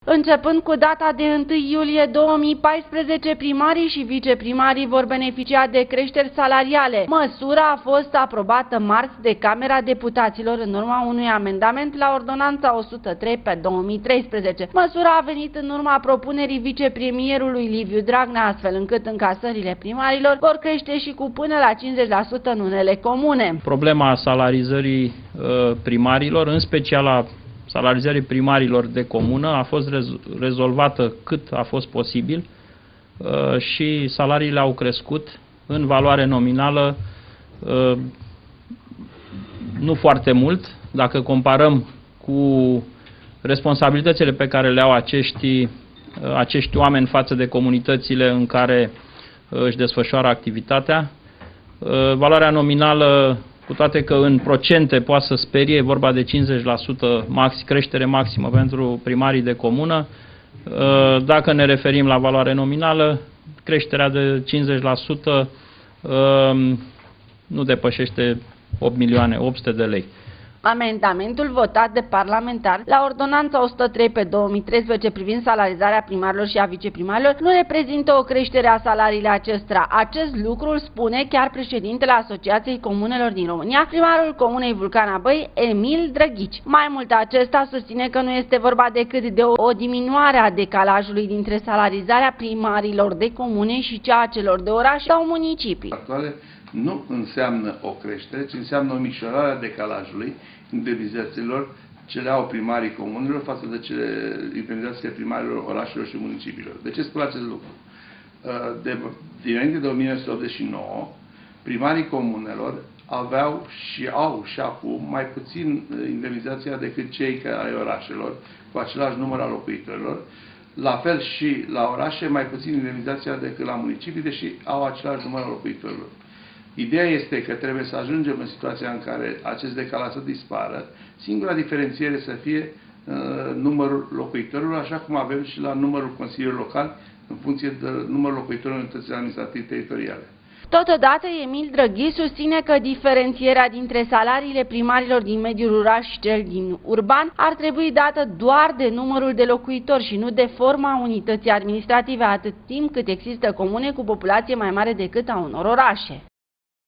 Începând cu data de 1 iulie 2014, primarii și viceprimarii vor beneficia de creșteri salariale. Măsura a fost aprobată marți de Camera Deputaților în urma unui amendament la Ordonanța 103 pe 2013. Măsura a venit în urma propunerii vicepremierului Liviu Dragnea, astfel încât încasările primarilor vor crește și cu până la 50% în unele comune. Problema salarizării primarilor, în special a salarizării primarilor de comună, a fost rezolvată cât a fost posibil și salariile au crescut în valoare nominală nu foarte mult, dacă comparăm cu responsabilitățile pe care le au acești oameni față de comunitățile în care își desfășoară activitatea. Valoarea nominală, cu toate că în procente poate să sperie, vorba de 50% creștere maximă pentru primarii de comună. Dacă ne referim la valoare nominală, creșterea de 50% nu depășește 8.800.000 de lei. Amendamentul votat de parlamentari la Ordonanța 103 pe 2013 privind salarizarea primarilor și a viceprimarilor nu reprezintă o creștere a salariilor acestora. Acest lucru îl spune chiar președintele Asociației Comunelor din România, primarul Comunei Vulcana Băi, Emil Drăghici. Mai mult, acesta susține că nu este vorba decât de o diminuare a decalajului dintre salarizarea primarilor de comune și cea a celor de oraș sau municipii. Nu înseamnă o creștere, ci înseamnă o micșorare a decalajului indemnizațiilor ce le au primarii comunelor față de indemnizațiile primarilor orașelor și municipiilor. De ce spun acest lucru? Dinainte de 1989, primarii comunelor aveau și au și acum mai puțin indemnizația decât cei ai orașelor, cu același număr al locuitorilor. La fel și la orașe, mai puțin indemnizația decât la municipii, deși au același număr al locuitorilor. Ideea este că trebuie să ajungem în situația în care acest decalaj să dispară. Singura diferențiere să fie numărul locuitorilor, așa cum avem și la numărul consiliilor locali, în funcție de numărul locuitorilor în unitățile administrative teritoriale. Totodată, Emil Drăghi susține că diferențierea dintre salariile primarilor din mediul rural și cel din urban ar trebui dată doar de numărul de locuitori și nu de forma unității administrative, atât timp cât există comune cu populație mai mare decât a unor orașe.